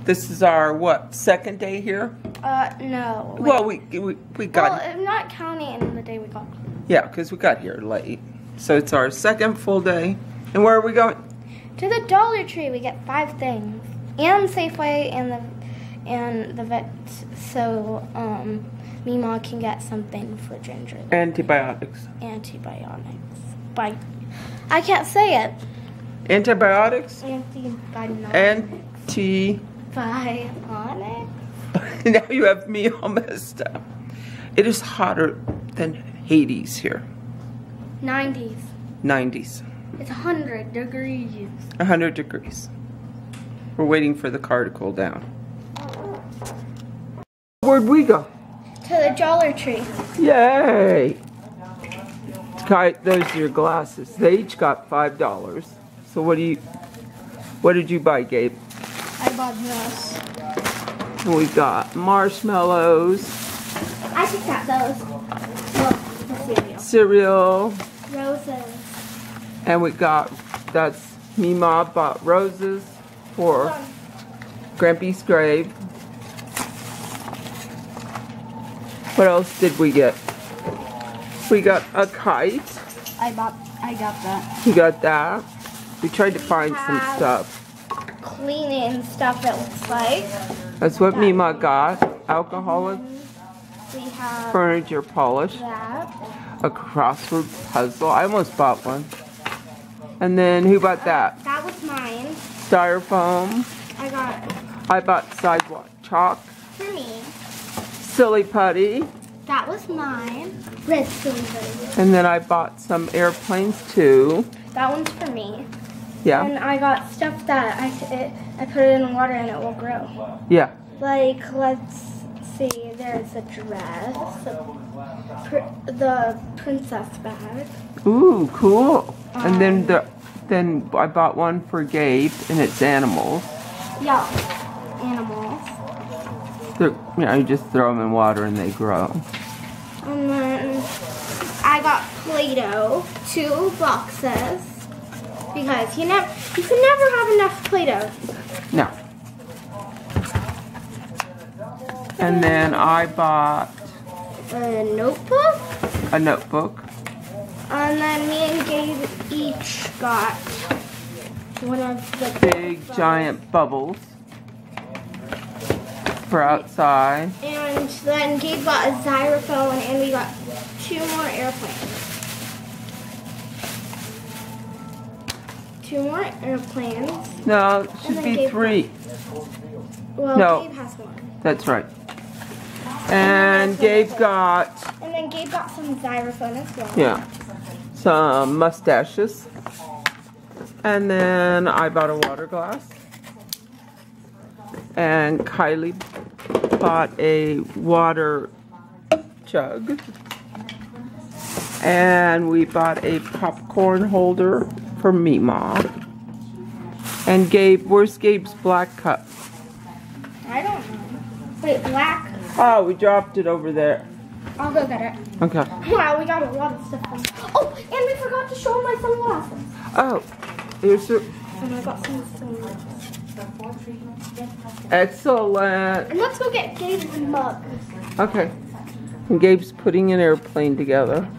This is our, what, second day here? No. Wait. Well, we got... Well, not counting the day we got here. Yeah, because we got here late. So it's our second full day. And where are we going? To the Dollar Tree. We get 5 things. And Safeway and the vet. So, MeeMaw can get something for Ginger. Antibiotics. Antibiotics. I can't say it. Antibiotics? Antibiotics. Now you have me all messed up. It is hotter than Hades here. 90s. 90s. It's 100 degrees. 100 degrees. We're waiting for the car to cool down. Where'd we go? To the Dollar Tree. Yay! Kai, those are your glasses. They each got $5. So what did you buy, Gabe? I bought this. We got marshmallows. I picked out those. Well, the cereal. Roses. And we got, that's MeeMaw bought roses for Grampy's grave. What else did we get? We got a kite. I got that. You got that. We tried to find some stuff. Cleaning stuff, it looks like. That's what MeeMaw got. Alcoholic. We have furniture polish. That. A crossword puzzle. I almost bought one. And then who bought that? That was mine. Styrofoam. I bought sidewalk chalk. For me. Silly putty. That was mine. Red silly putty. And then I bought some airplanes too. That one's for me. Yeah. And I got stuff that I put it in water and it will grow. Yeah. Like, let's see, there's a dress, the princess bag. Ooh, cool. And then I bought one for Gabe, and it's animals. Yeah, animals. You just throw them in water and they grow. And then I got Play-Doh, 2 boxes, because you can never have enough Play-Doh. No. And then I bought a notebook. A notebook. And then me and Gabe each got one of the big giant bubbles for outside. And then Gabe got a xylophone, and we got 2 more airplanes. 2 more airplanes. No, it should be 3. Well, no, Gabe has 1. That's right. And Gabe got... And then Gabe got some xylophone as well. Yeah. Some mustaches. And then I bought a water glass. And Kylie bought a water jug. And we bought a popcorn holder for MeeMaw. And Gabe, where's Gabe's black cup? I don't know. Wait, black? Oh, we dropped it over there. I'll go get it. Okay. Wow, we got a lot of stuff. Oh, and we forgot to show my sunglasses. Oh, here's your... And I got some sunglasses. Excellent. And let's go get Gabe's mug. Okay. And Gabe's putting an airplane together.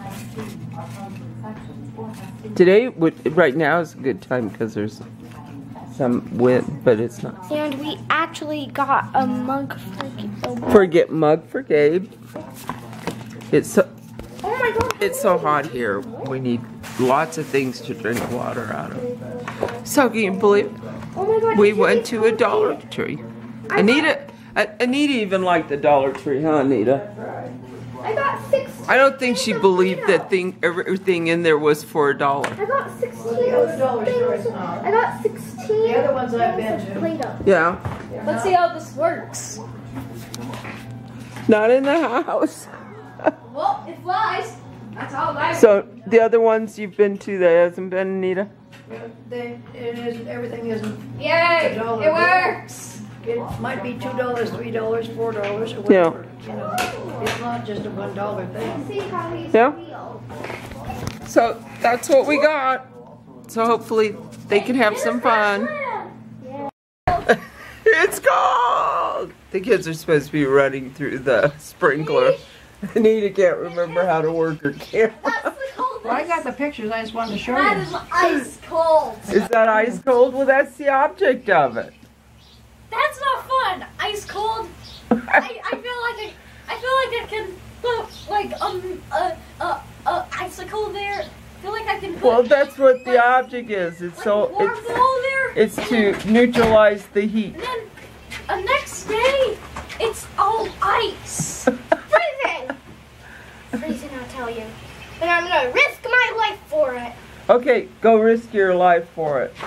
Today, right now is a good time because there's some wind, but it's not. And we actually got a mug mug for Gabe. It's so, oh my God, it's so hot here. We need lots of things to drink water out of. So can you believe it? Oh my God, we went to a Dollar Tree. Anita even liked the Dollar Tree, huh, Anita? I got 16. I don't think she believed that everything in there was for $1. I got 16 things. I got 16. The other ones I've been to. Yeah. Let's see how this works. Not in the house. Well, it flies. That's all I. So the other ones you've been to, there hasn't been, Anita? Everything isn't. Yay! It works. It might be $2, $3, $4, or whatever. Yeah. You know, it's not just a $1 thing. Yeah. So that's what we got. So hopefully they can have some fun. It's cold! The kids are supposed to be running through the sprinkler. Anita can't remember how to work her camera. That's the coldest. Well, I got the pictures. I just wanted to show That you. is ice cold. Is that ice cold? Well, that's the object of it. That's not fun. Ice cold. I feel like I can put like icicle there. I feel like I can put. Well, that's what the object is. It's like so warm ball there. it's to neutralize the heat. And then next day, it's all ice. Freezing! Freezing, I'll tell you. And I'm gonna risk my life for it. Okay, go risk your life for it.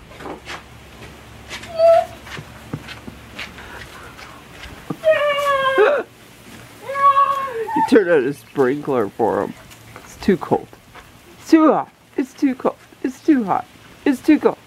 You turn on a sprinkler for them. It's too cold. It's too hot. It's too cold. It's too hot. It's too cold.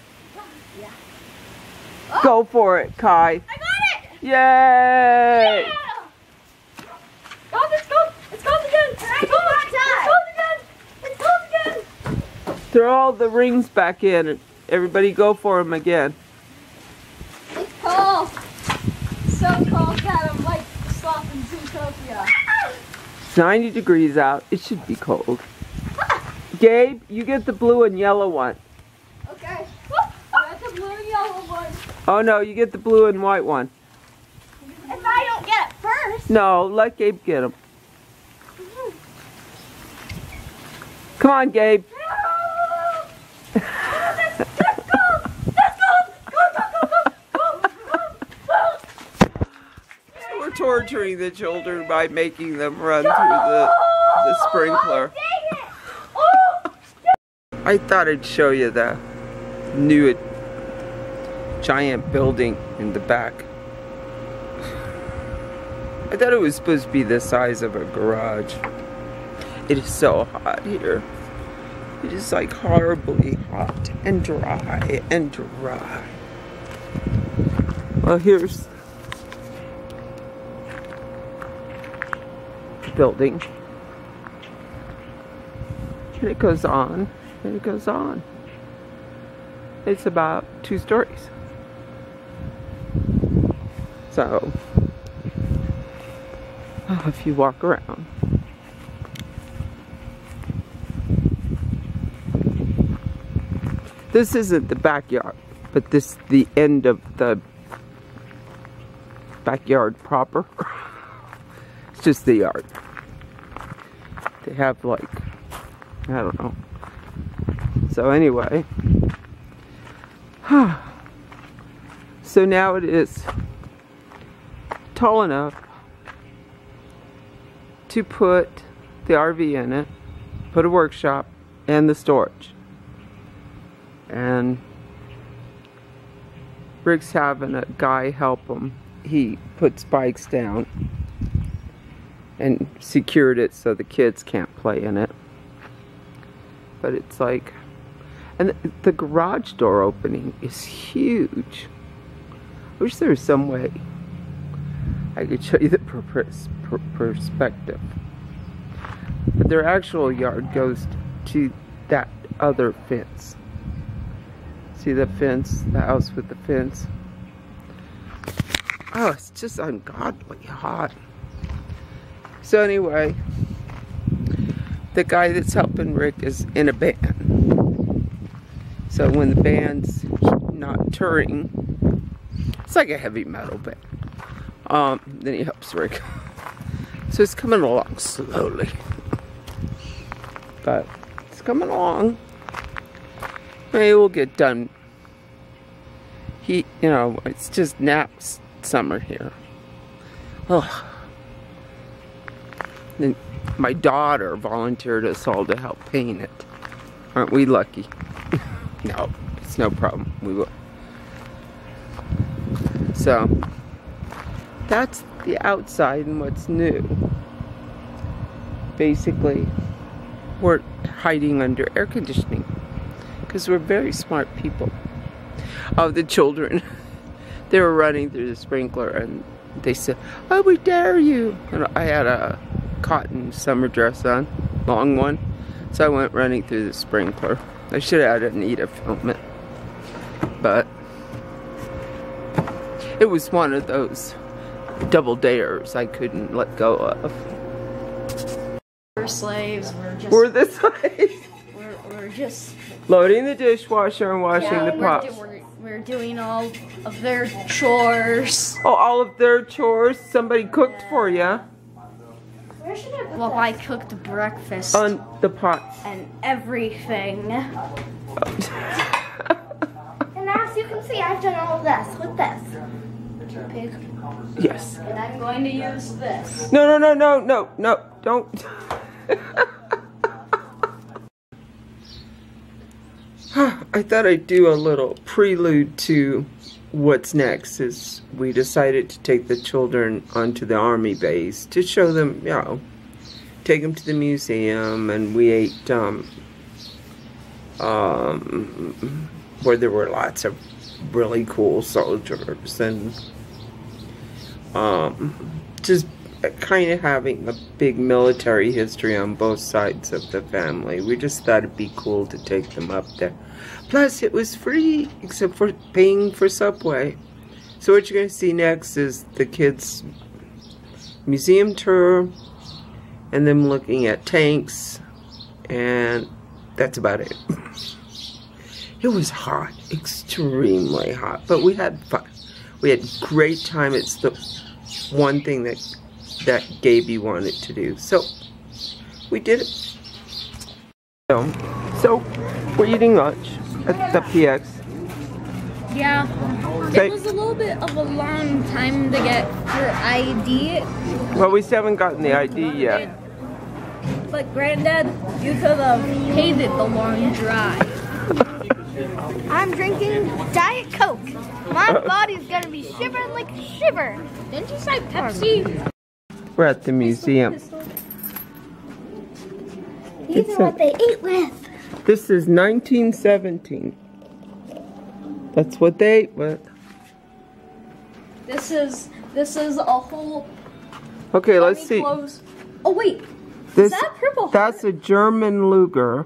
Go for it, Kai. I got it! Yay! Yeah! Oh, it's cold! It's cold again! It's cold again! It's cold again! Throw all the rings back in and everybody go for them again. It's cold. So cold that I'm like slopping Zootopia. It's 90 degrees out. It should be cold. Gabe, you get the blue and yellow one. Okay. I got the blue and yellow one. Oh no, you get the blue and white one. If I don't get it first. No, let Gabe get them. Come on, Gabe. We're torturing the children by making them run through the sprinkler. I thought I'd show you the new giant building in the back. I thought it was supposed to be the size of a garage. It is so hot here. It is like horribly hot and dry and dry. Well, here's the building. And it goes on, and it goes on. It's about 2 stories. So, if you walk around, this isn't the backyard, but this is the end of the backyard proper. It's just the yard. They have like, I don't know. So anyway, so now it is tall enough to put the RV in it, put a workshop, and the storage. And Rick's having a guy help him. He put spikes down and secured it so the kids can't play in it. But it's like, and the garage door opening is huge. I wish there was some way I could show you the perspective. But their actual yard goes to that other fence. See the fence? The house with the fence? Oh, it's just ungodly hot. So anyway, the guy that's helping Rick is in a band. So when the band's not touring, it's like a heavy metal band. Then he helps Rick. So it's coming along slowly. But it's coming along. Maybe we'll get done. You know, it's just naps summer here. Ugh. Then my daughter volunteered us all to help paint it. Aren't we lucky? No, it's no problem. We will. So, that's the outside and what's new. Basically, we're hiding under air conditioning because we're very smart people. Oh, the children, they were running through the sprinkler and they said, "Oh, we dare you." And I had a cotton summer dress on, long one, so I went running through the sprinkler. I should have had Anita film it, but It was one of those double dares I couldn't let go of. We're slaves. We're the slaves. We're just Loading the dishwasher and washing the pots. We're doing all of their chores. Oh, all of their chores? Somebody cooked for you. Where should I put Well, that? I cooked breakfast On the pots. and everything. And as you can see, I've done all of this with this. Pig. Yes. And I'm going to use this. No, no, no, no, no, no, don't. I thought I'd do a little prelude to what's next, as we decided to take the children onto the army base to show them, you know, take them to the museum, and we ate, where there were lots of really cool soldiers, and, just kind of having a big military history on both sides of the family. We just thought it'd be cool to take them up there. Plus, it was free, except for paying for Subway. So what you're going to see next is the kids' museum tour, and them looking at tanks, and that's about it. It was hot, extremely hot, but we had fun. We had a great time. It's the one thing that Gaby wanted to do, so we did it. So we're eating lunch at the PX. Yeah. Okay. It was a little bit of a long time to get your ID. Well, we still haven't gotten the ID yet. But Granddad, you could have paid it the long drive. I'm drinking Diet Coke. My body's gonna be shivering like a shiver. Didn't you say Pepsi? We're at the museum. These are what they ate with. This is 1917. That's what they ate with. This is a whole. Okay, let's see. Clothes. Oh wait, This, is that Purple Heart? That's a German Luger.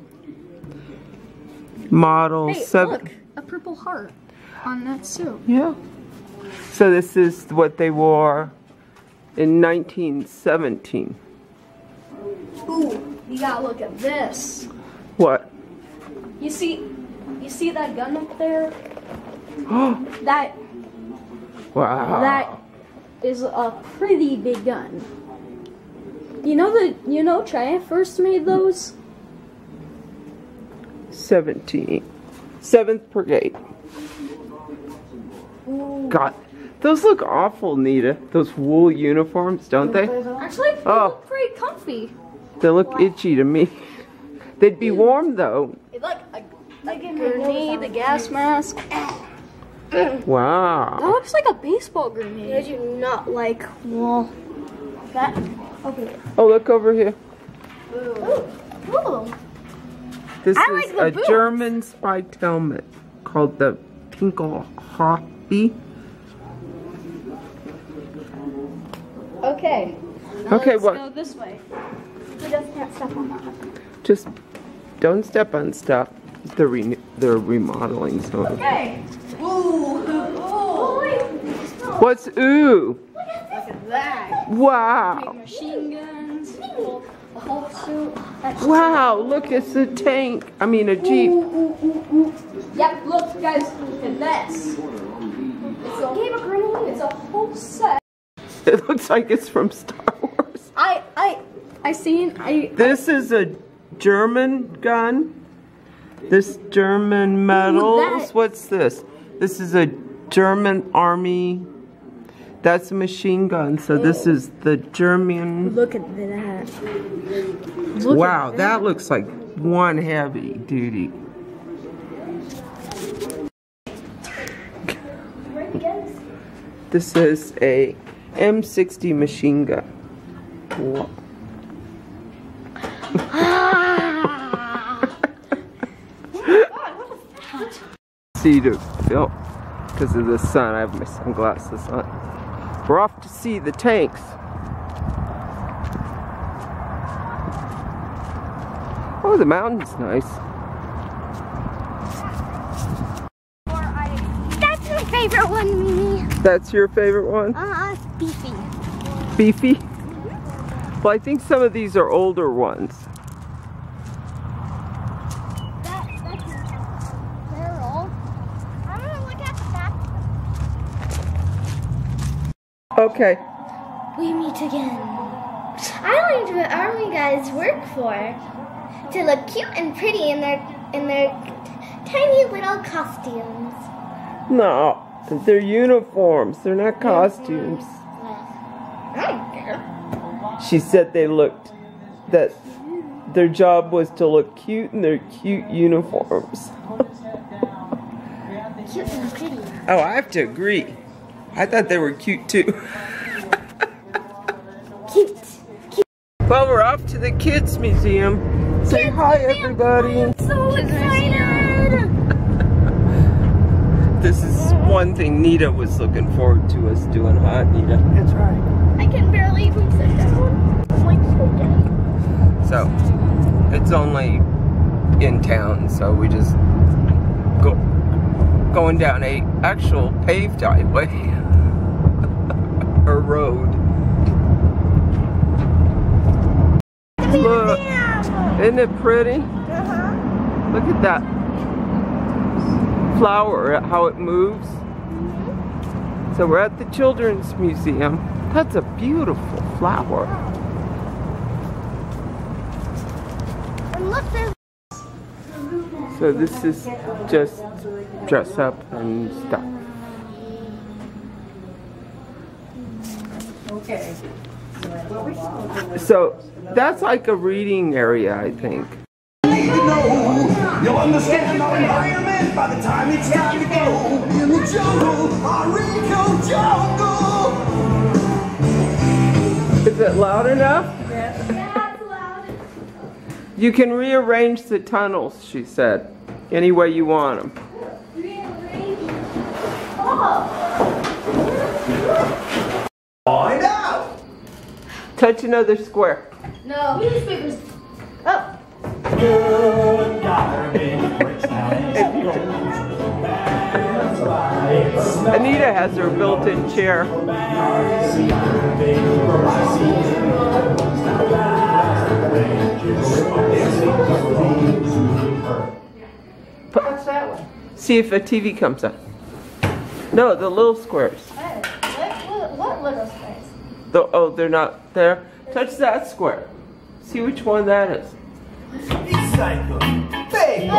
Model Hey, 7. look, a Purple Heart on that suit. Yeah. So this is what they wore in 1917. Ooh, you gotta look at this. What? You see that gun up there? Oh, That wow. is a pretty big gun. You know China first made those? 17. 7th Brigade. Ooh. God, those look awful, Nita. Those wool uniforms, don't they? Actually, they Oh. look pretty comfy. They look itchy to me. They'd be warm though. They look like a grenade, a gas mask. That Wow. looks like a baseball I grenade. do not like wool. That okay. Oh, look over here. Ooh. This I is like the a boots. German spiked helmet called the Pinkelhaube. Okay. Okay, Let's what? go this way. We just can't step on that. Just don't step on stuff. They're remodeling something. Okay. Ooh. What's ooh? Look at that. Wow. Machine guns. A whole suit. That's Wow, look, it's a tank. I mean a Jeep. Yep, look guys, look at this. It's a whole set. It looks like it's from Star Wars. This is a German gun. This German medals. that- What's this? This is a German army. That's a machine gun. So this is the German. Look at that. Wow, that looks like one heavy duty. This is a M60 machine gun. Wow. See to film because of the sun. I have my sunglasses on. We're off to see the tanks. Oh, the mountain's nice. That's my favorite. favorite one, Mimi. That's your favorite one? It's beefy. Beefy? Well, I think some of these are older ones. They're old. I'm gonna look at the back. Okay. We meet again. I learned what army guys work for. To look cute and pretty in their tiny little costumes. No, they're uniforms. They're not costumes. I don't care. She said that their job was to look cute in their cute uniforms. Cute and pretty. Oh, I have to agree. I thought they were cute too. Cute. Well, we're off to the Kids Museum. Say hi, everybody. I'm so excited. This is one thing Nita was looking forward to us doing, huh, Nita? That's right. I can barely even sit down. I'm like so dead. So, it's only in town, so we just going down a actual paved highway or road. Look, isn't it pretty? Look at that flower, how it moves. So we're at the Children's Museum. That's a beautiful flower. And look, there's So this is just dress up and stuff. Okay. So that's like a reading area, I think. You'll understand our environment by the time it's time to go. In the jungle, our Rico jungle. Is it loud enough? yeah, it's loud. You can rearrange the tunnels, she said, any way you want them. Find out. Touch another square. No. Newspapers. Oh. Good garbage breaks down and goes. That's why it's Anita has her built-in chair. What's that one? See if a TV comes up. No, the little squares. What little space? Oh, they're not there. Touch that square. See which one that is. Recycle. Fake.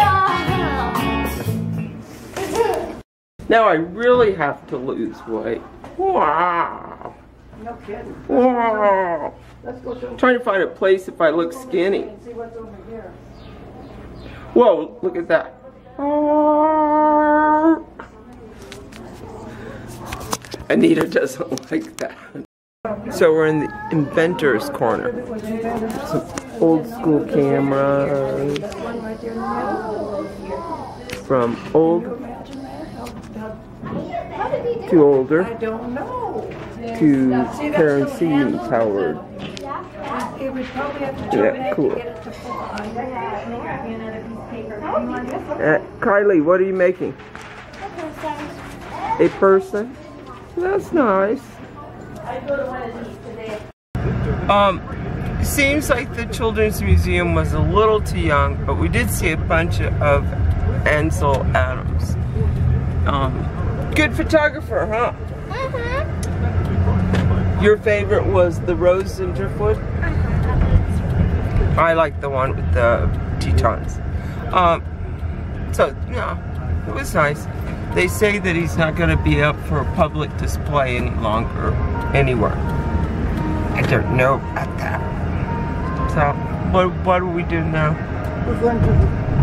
Now I really have to lose weight. Wow. No kidding. Wow. Let's go to Trying to find a place if I look skinny. and see what's over here. Whoa, look at that. Anita doesn't like that. So we're in the inventor's corner. Some old school cameras. From old to older I don't know. to kerosene powered. It would probably have to Yeah, cool. get it to full. Kylie, what are you making? A person? That's nice. Seems like the Children's Museum was a little too young, but we did see a bunch of Ansel Adams. Good photographer, huh? Your favorite was the Rose Interfoot? I like the one with the Tetons. So, yeah, it was nice. They say that he's not going to be up for a public display any longer anywhere. I don't know about that. So, what do we do now? We're going to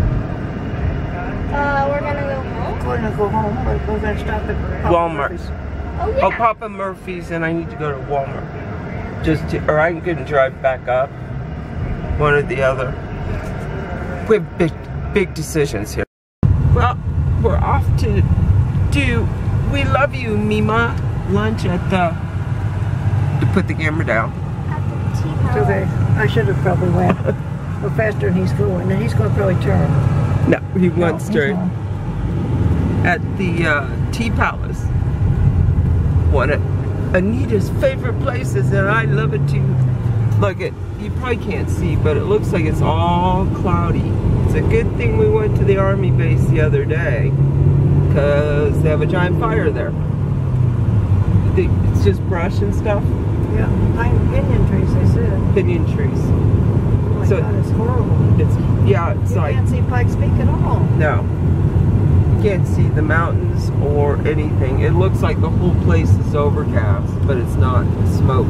We're gonna go home. go home, but we're going to stop at Walmart. Oh yeah. Oh, Papa Murphy's, and I need to go to Walmart. Or I can drive back up. One or the other. We have big decisions here. Well, we're off to do We Love You, MeeMaw lunch at the... To put the camera down. It's okay. I should have probably went. Go faster than he's going, and he's going to probably turn. No, he went he's straight. not. At the Tea Palace. one of Anita's favorite places, and I love it too. Look, you probably can't see, but it looks like it's all cloudy. It's a good thing we went to the army base the other day, because they have a giant fire there. It's just brush and stuff. Yeah, pinyon trees, they said. Pinyon trees. Oh my God, it's horrible. It's you like... can't see Pikes Peak at all. No. You can't see the mountains or anything. It looks like the whole place is overcast, but it's not. Smoke.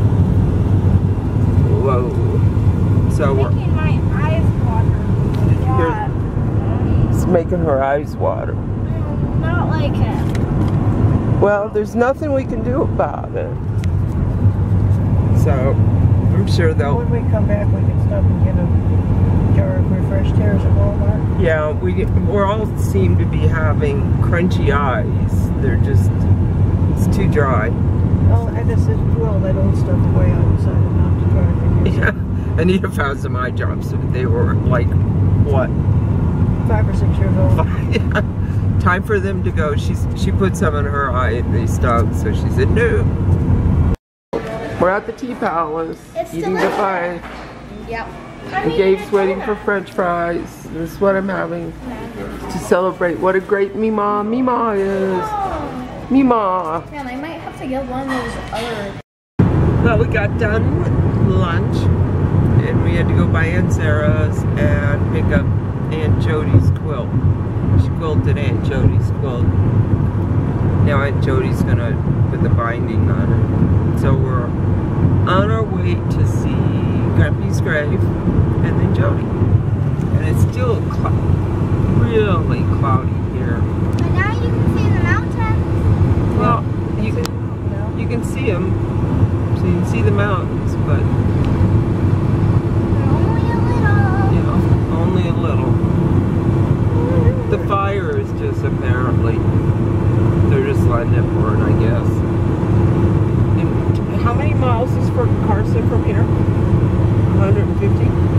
Whoa. So we're... Making my eyes water. Yeah. It's making her eyes water. Not like it. Well, there's nothing we can do about it. So, I'm sure they'll... When we come back, we can stop and get a jar of refreshed hairs at Walmart. Yeah, we're all seem to be having crunchy eyes. They're just... It's too dry. Oh, and this is, well, that old stuff away. I decided not to try to use it. Yeah, Anita found some eye drops. They were like, what? 5 or 6 years old. Yeah. Time for them to go. She put some in her eye and they stung, so she said no. We're at the Tea Palace, eating goodbye. Yep. And Gabe's waiting for French fries. This is what I'm having to celebrate what a great MeeMaw is. MeeMaw. Man, I might have to get one of those other. Well, we got done with lunch and we had to go by Aunt Sarah's and pick up Aunt Jody's quilt. She quilted Aunt Jody's quilt. Now Aunt Jody's gonna put the binding on it. So we're on our way to see Grampy's grave and then Jody. And it's still really cloudy here. But now you can see the mountains. Well, you can see them. So you can see the mountains, but They're only a little. you know, only a little. The fire is just apparently, they're just letting it burn, I guess. And how many miles is from Carson from here? 150?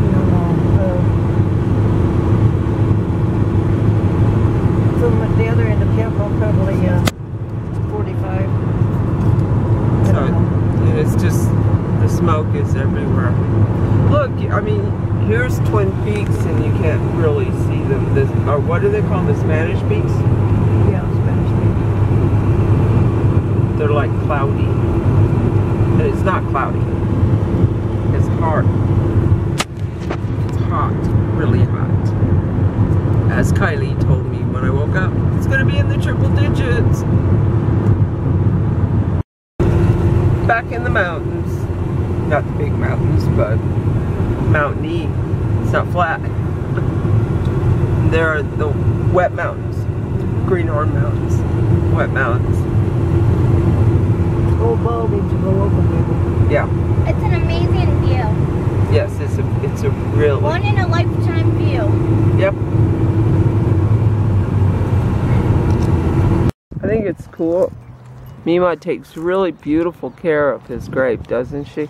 From the other end of Capital, probably 45. So, and it's just, the smoke is everywhere. Look, I mean, here's Twin Peaks and you can't really see them. Or what do they call them? The Spanish Peaks? Yeah, Spanish Peak. They're like cloudy. And it's not cloudy. It's hot. It's hot. Really hot. As Kylie told me when I woke up, it's going to be in the triple digits. Back in the mountains. Not the big mountains, but mountainy. It's not flat. There are the wet mountains. Greenhorn Mountains. Wet mountains. Old ball needs to go over maybe. Yeah. It's an amazing view. Yes, it's a real One in a lifetime view. Yep. I think it's cool. MeeMaw takes really beautiful care of his grave, doesn't she?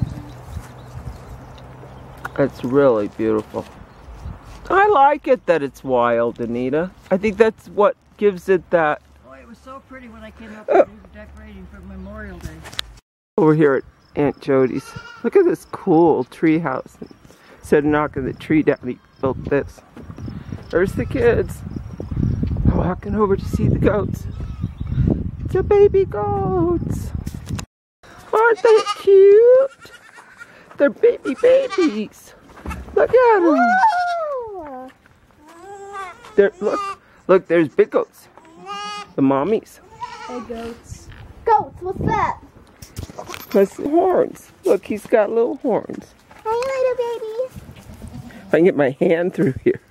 It's really beautiful. I like it that it's wild, Anita. I think that's what gives it that. Oh, it was so pretty when I came up to do the decorating for Memorial Day. Over here at Aunt Jody's. Look at this cool tree house. Instead of knocking the tree down, he built this. There's the kids. Walking over to see the goats. It's a baby goats. Aren't they cute? They're babies. Look at them. There, look, there's big goats. The mommies. Hey, goats. Goats, what's that? That's the horns. Look, he's got little horns. Hi, little babies. If I can get my hand through here.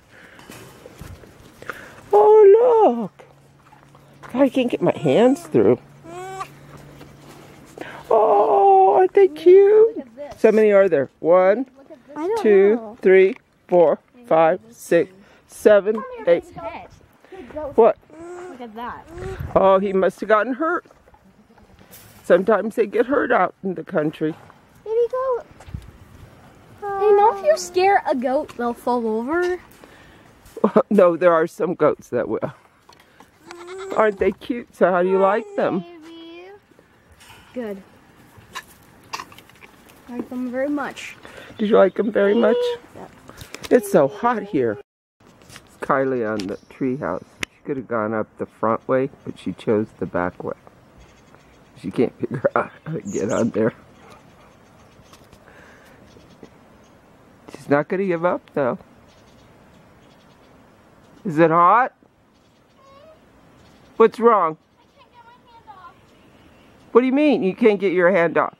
Oh, look. God, I can't get my hands through. Oh, aren't they cute? So many are there? 1, 2, 3, 4, 5, 6, 7, 8. What? Look at that. Oh, he must have gotten hurt. Sometimes they get hurt out in the country. Baby goat. You know, if you scare a goat, they'll fall over. No, there are some goats that will. Aren't they cute? So how do you like them? Good. I like them very much. Did you like them very much? Yeah. It's so hot here. It's Kylie on the treehouse. She could have gone up the front way, but she chose the back way. She can't figure out how to get on there. She's not going to give up, though. Is it hot? What's wrong? I can't get my hand off. What do you mean you can't get your hand off?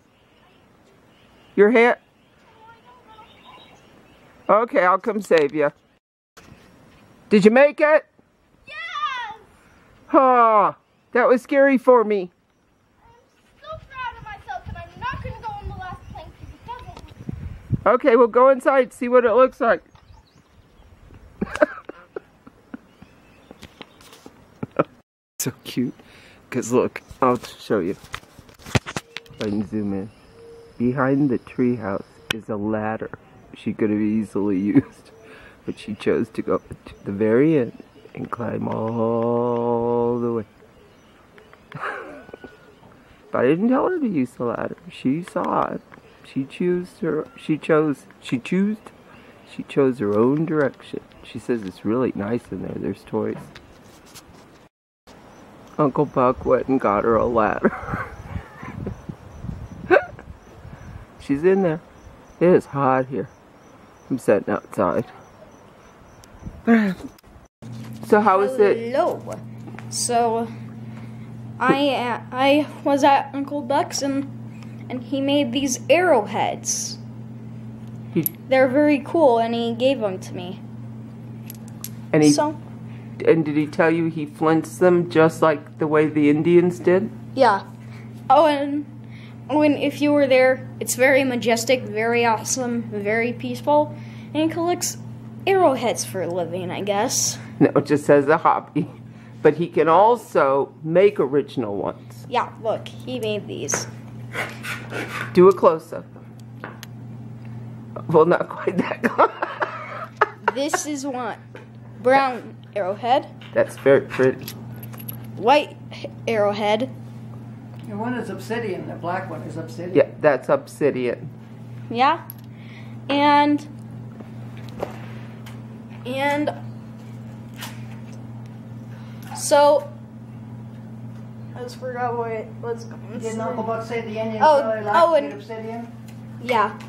Your hand? Okay, I'll come save you. Did you make it? Yes! Oh, that was scary for me. I'm so proud of myself, and I'm not going to go on the last plank because it doesn't. Okay, we'll go inside, see what it looks like. So cute. Because look, I'll show you. If I can zoom in. Behind the treehouse is a ladder she could have easily used. But she chose to go to the very end and climb all the way. But I didn't tell her to use the ladder. She saw it. She chose her own direction. She says it's really nice in there. There's toys. Uncle Buck went and got her a ladder. She's in there. It is hot here. I'm sitting outside. So how was it? Hello. So I was at Uncle Buck's and he made these arrowheads. They're very cool, and he gave them to me. And did he tell you he flints them just like the way the Indians did? Yeah. And if you were there, it's very majestic, very awesome, very peaceful, and he collects arrowheads for a living, I guess. No, it just says a hobby. But he can also make original ones. Yeah, look, he made these. Do a close-up. Well, not quite that close. This is one. Brown arrowhead. That's very pretty. White arrowhead. And one is obsidian, the black one is obsidian. Yeah, that's obsidian. Yeah. And so I just forgot what it was going to say. Didn't Uncle Buck say the Indians Oh, really oh, like and- obsidian? Yeah.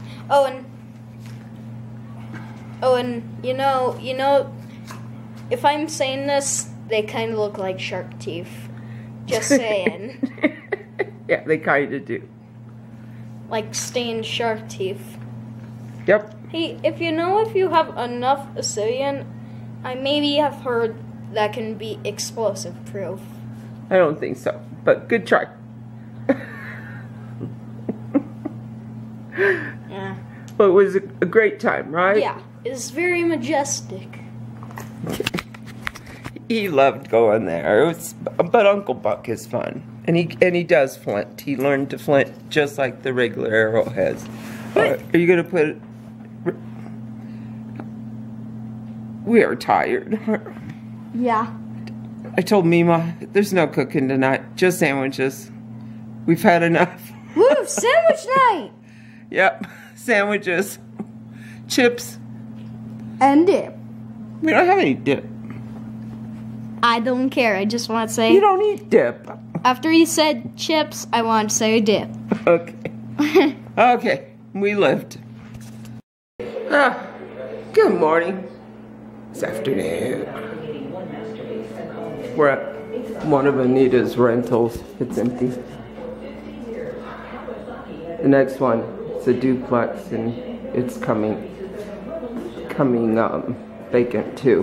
And you know, if I'm saying this, they kind of look like shark teeth. Just saying. Yeah, they kind of do. Like stained shark teeth. Yep. Hey, if you have enough obsidian, I maybe have heard that can be explosive proof. I don't think so, but good try. Yeah. Well, it was a great time, right? Yeah, it's very majestic. He loved going there. But Uncle Buck is fun, and he does flint. He learned to flint just like the regular arrowheads. Are you gonna put it? We are tired. Yeah. I told MeeMaw, there's no cooking tonight, just sandwiches. We've had enough. Woo, sandwich night! Yep, sandwiches, chips. And dip. We don't have any dip. I don't care, I just want to say... You don't eat dip. After you said chips, I want to say dip. Okay. Okay, we lived. Good morning. It's afternoon. We're at one of Anita's rentals. It's empty. The next one, it's a duplex, and it's coming vacant too.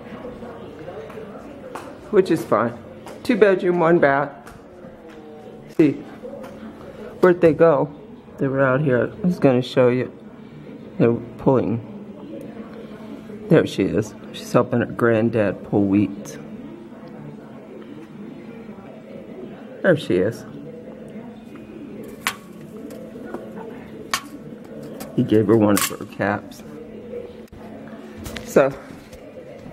Which is fine. 2-bedroom, 1 bath. See, where'd they go? They were out here. I was gonna show you. They were pulling. There she is. She's helping her granddad pull wheat. There she is. He gave her one of her caps. So,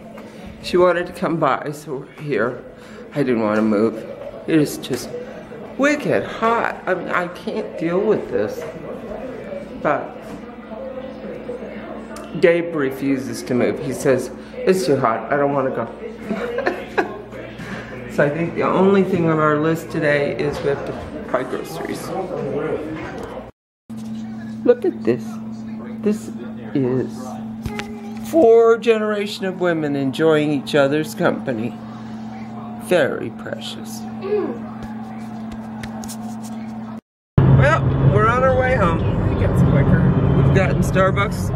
she wanted to come by, so we're here. I didn't want to move. It is just wicked hot. I mean, I can't deal with this. But Dave refuses to move. He says, it's too hot. I don't want to go. So I think the only thing on our list today is we have to buy groceries. Look at this. This is 4 generations of women enjoying each other's company. Very precious. Well, we're on our way home. It gets quicker. We've gotten Starbucks,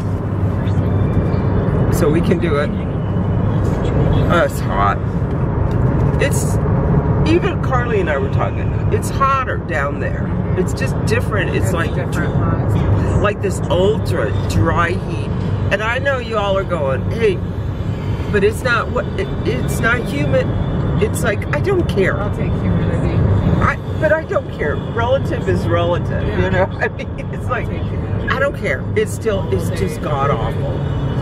so we can do it. Oh, it's hot. It's, even Carly and I were talking, it's hotter down there. It's just different. It's like this ultra dry heat. And I know you all are going, hey, but it's not what it's not humid. It's like, I don't care. I'll take humidity. But I don't care. Relative is relative, you know? I mean, it's like, I don't care. It's just god awful.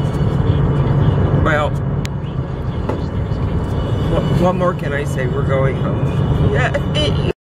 Well, what more can I say? We're going home. Yeah.